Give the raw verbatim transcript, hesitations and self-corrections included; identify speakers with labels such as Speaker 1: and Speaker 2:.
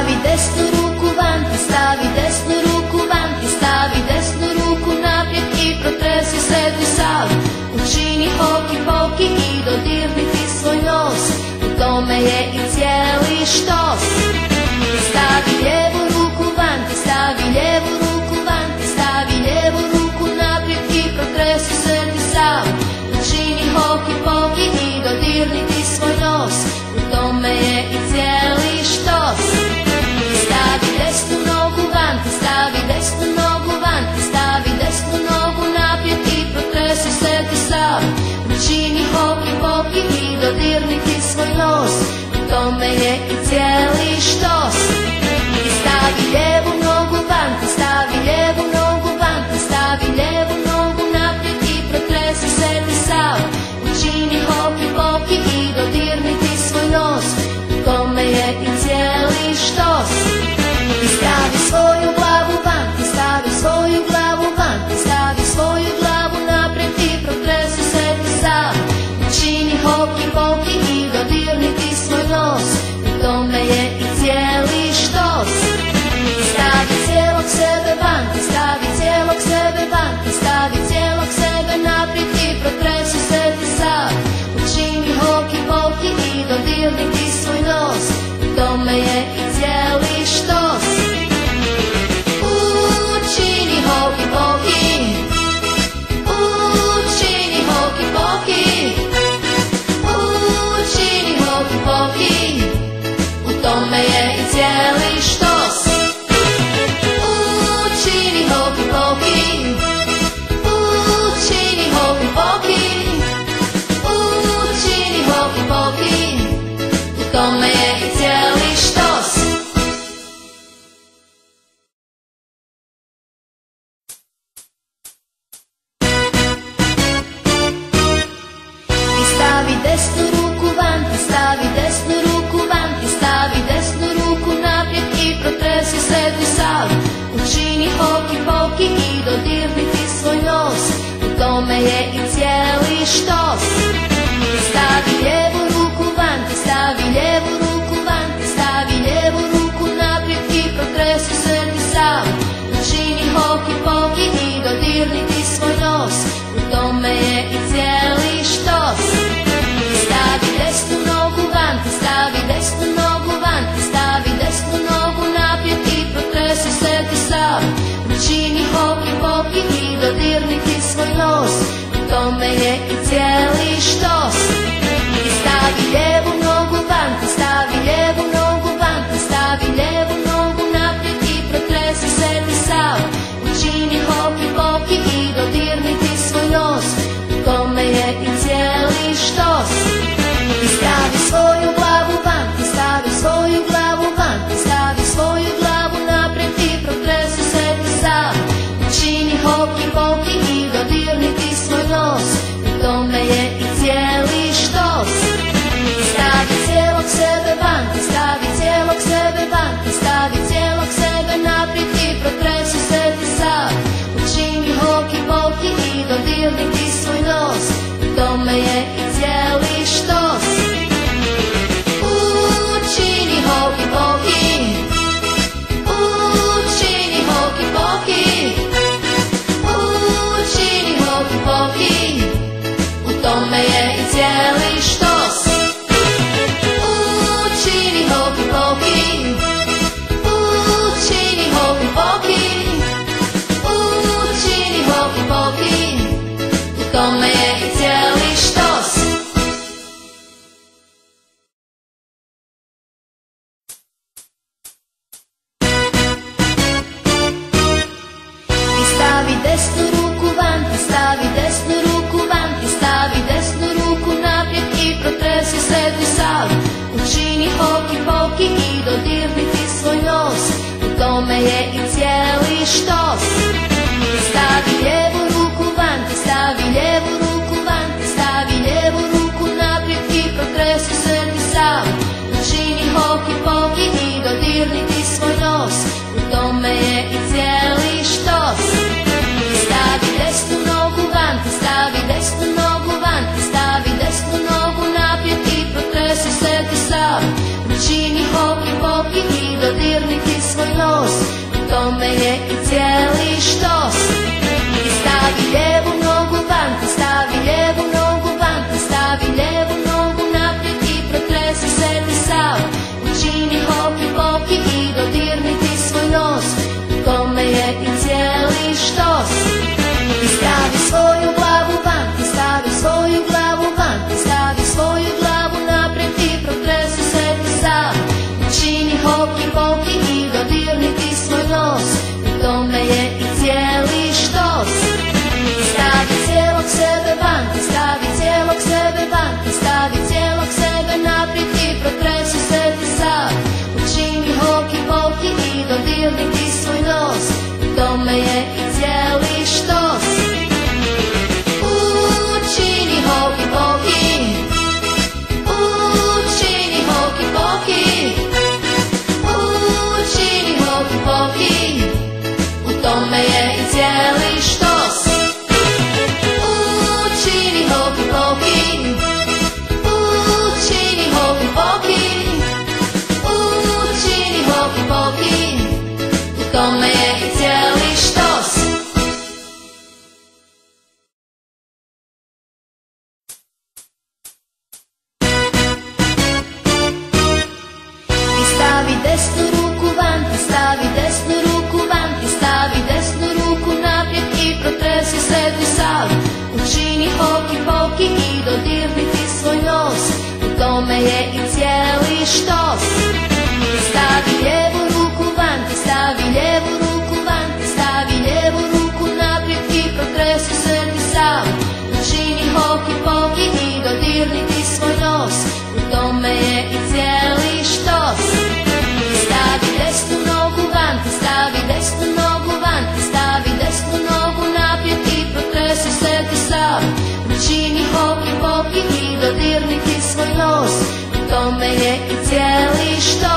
Speaker 1: Stavi desnu ruku van, ti stavi desnu ruku van, ti stavi desnu ruku naprijed i protresi se ti sav. Učini hoki poki i dodirni ti svoj nos, u tome je i cijeli štos. Ti stavi lijevu ruku van, ti stavi lijevu ruku van, ti stavi lijevu ruku naprijed i protresi se ti sav. Učini hoki poki i dodirni ti svoj nos, u tome je i cijeli štos. Ti stavi desnu nogu van, ti stavi desnu nogu van, ti stavi desnu nogu naprijed i protresi se ti sav. Učini hoki poki i dodirni ti svoj nos, u tome je i cijeli štos. Ti stavi lijevu nogu van, ti stavi lijevu nogu van, ti stavi lijevu nogu naprijed i protresi se ti sav. Učini hoki poki i dodirni ti svoj nos, u tome je i cijeli štos. Ti stavi svoju glavu van, ti stavi svoju glavu van, ti stavi svoju glavu naprijed i protresi se ti sav. Učini hoki poki i dodirni ti svoj nos, u tome je i cijeli štos. Ti stavi cijelog sebe van, ti stavi cijelog sebe van, ti stavi cijelog sebe naprijed i protresi se ti sav. Učini hoki poki i dodirni ti svoj nos, u tome je i cijeli štos. Učini hoki poki, učini hoki poki, učini hoki poki, u tome je i cijeli štos. Učini hoki poki, učini hoki poki, učini hoki poki, u tome je i cijeli štos. Ti stavi desnu ruku van, ti stavi desnu ruku van, ti stavi desnu ruku naprijed i protresi se ti sav. Učini hoki poki i dodirni ti svoj nos, u tome je i cijeli štos. Ti stavi lijevu ruku van, ti stavi lijevu ruku van, ti stavi lijevu ruku naprijed i protresi se ti sav. Učini hoki poki i dodirni ti svoj nos, u tome je i cijeli štos. Ti stavi desnu nogu van, ti stavi desnu nogu van, ti stavi desnu nogu naprijed i protresi se ti sav. Učini hoki poki i dodirni ti svoj nos, u tome je i cijeli štos. Ti stavi lijevu nogu van, ti stavi lijevu nogu van, ti stavi lijevu nogu naprijed i protresi se ti sav. Učini hoki poki i dodirni ti svoj nos, u tome je i cijeli štos. Ti stavi svoju glavu van, ti stavi svoju glavu van, ti stavi svoju glavu naprijed i protresi se ti sav. Učini hoki poki i dodirni ti svoj nos, u tome je i cijeli štos. Ti stavi cijelog sebe van, ti stavi cijelog sebe van, ti stavi cijelog sebe naprijed i protresi se ti sav. Učini hoki poki i dodirni ti svoj nos, u tome je i cijeli štos. Učini hoki poki, učini hoki poki, učini hoki poki, u tome je i cijeli štos. Učini hoki poki, učini hoki poki, učini hoki poki, u tome je i cijeli štos. Ti stavi desnu ruku van, ti stavi desnu ruku van, ti stavi desnu ruku naprijed i protresi se ti sav. Učini hoki poki i dodirni ti svoj nos, u tome je i cijeli štos. Ti stavi lijevu ruku van, ti stavi lijevu ruku van, ti stavi stavi desnu ruku van, ti stavi desnu ruku van, ti stavi desnu ruku naprijed i protresi srednji sal. Učini hoki poki i dodirni ti svoj nos, u tome je i cijeli štos. Ti stavi lijevu ruku van, ti stavi lijevu ruku van, ti stavi lijevu ruku naprijed i protresi srednji sal. Učini hoki poki i dodirni ti svoj nos, u tome je i cijeli štos. Ti stavi desnu nogu van, ti stavi desnu nogu van, ti stavi desnu nogu naprijed i protresi srednji sal. Učini hoki poki i dodirni ti svoj nos, u tome je i cijeli štos.